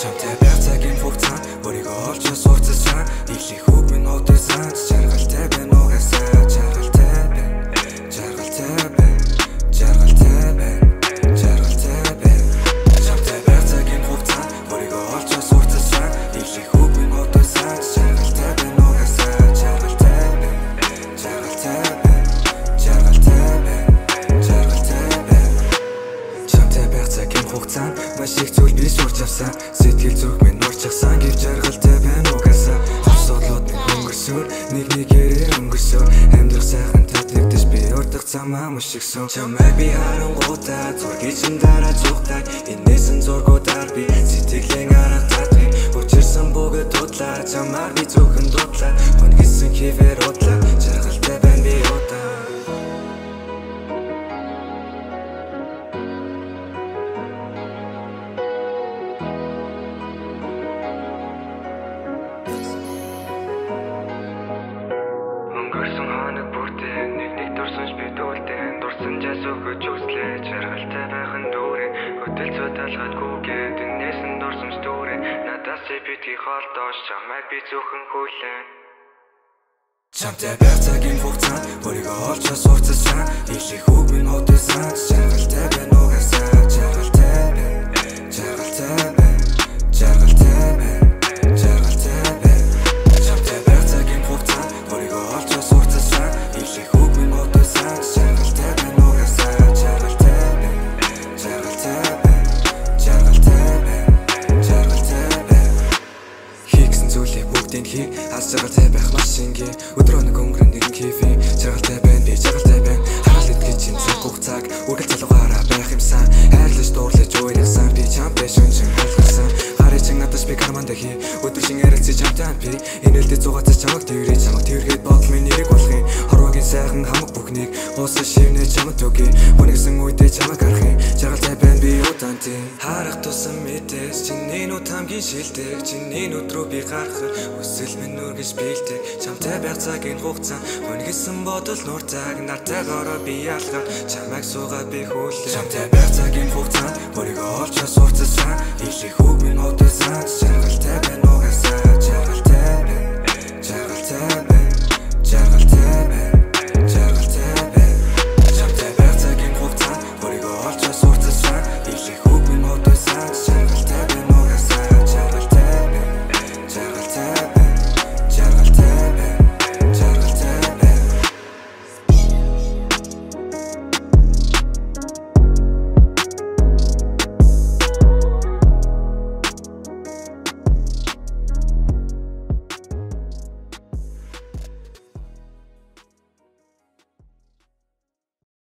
Чамтай байх цагийн хугацаанд өөрийгөө олж сурцсан. Илих үг минь одоосан жаргалтай байна угаасаа жаргалтай байна. Жаргалтай байна. Жаргалтай байна. Жаргалтай байна. Чамтай байх цагийн хугацаанд өөрийгөө олж сурцсан. Илих үг минь одоосан жаргалтай байна угаасаа жаргалтай байна. Жаргалтай байна. Жаргалтай байна. Жаргалтай байна. Чамтай байх цагийн хугацаанд маш их зүйл би сурч авсан. Сэтгэл зүрх минь урчсан гэв жаргалтай байна угаасаа. Асуудлууд минь өнгөрсөөр нэг нэгээрээ өнгөрсөөр амьдрах сайхан татагдаж би урдах замаа мушигсан. Чамайг би харангуудаа зургийг чинь дараа зүгтаа инээсэн зургуудаар би сэтгэлийн арга татвин учирсан бүгд дудлаа. Чамайг би зөвхөн дудлаа хөнгөсөн хിവэр удлаа жаргалтай байна би удаа. Өнгөрсөн хоног бүртээ нэг дурсанч би дүүлдэн дурсан жас өгөж үзлээ жаргалтай байх нь дүүрэн хөдөл цодалгадгүйгээд энэс нь дурсамж дүүрэн надаас битгий холдоош чамайг би зөвхөн хүлээн. Чамтай байх цагийн хугацаанд өөрийгөө олж сурцсан. Илих үг минь одоосан жаргалтай байна угаасаа жаргалтай байна. Жаргалтай байна. Жаргалтай байна. Жаргалтай байна. Чамтай байх цагийн хугацаанд өөрийгөө олж сурцсан. Илих үг минь одоосан жаргалтай байна угаасаа жаргалтай байна. Жаргалтай байна. Жаргалтай байна. Жаргалтай байна. Хийгсэн зүйлээ бүгдийг хий аз жаргалтай байх маш ингийн өдрөө нэг өнгөрөн нэгэн кефи жаргалтай байна би жаргалтай байна. Харал итгэж чинь цаг хугацааг үргэлж залуугаараа байх юмсан. Хайрлаж дуурлаж уйнасан би чамтай шүнжин хайлгсан. Гарыг чинь надад би карман дахи өдрөшин ярилцаж чамтай би инээлдэ зугаацаж чамаг тэрвэрээ чамаг тэргээд бодол минь нэрийг болохын хорвогийн сайхан хамаг бүхнийг уус шивнэ чамд өгье гонёсон үедээ чамаг харахын жаргалтай байна би удаантын харах тусам мэдээс чиний нүд хамгийн шилдэг чиний нүд рүү би гарах хүсэл минь нүргэж бэлдэг чамтай байх цагийн хугацаа гонёсон бодол нуртаг нартайгаараа би ялгаа чамайг суугаад би хүлээ. Чамтай байх цагийн хугацаанд өөрийгөө олж сурцсан. Илих үг минь одоосан жаргалтай байна